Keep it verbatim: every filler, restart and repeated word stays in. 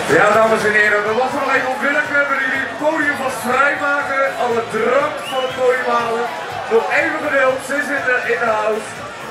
Ja, dames en heren, we wachten nog even op Willem. We hebben jullie het podium vast vrijmaken. Alle drank van het podium halen. Nog even geduld, ze zitten in de house.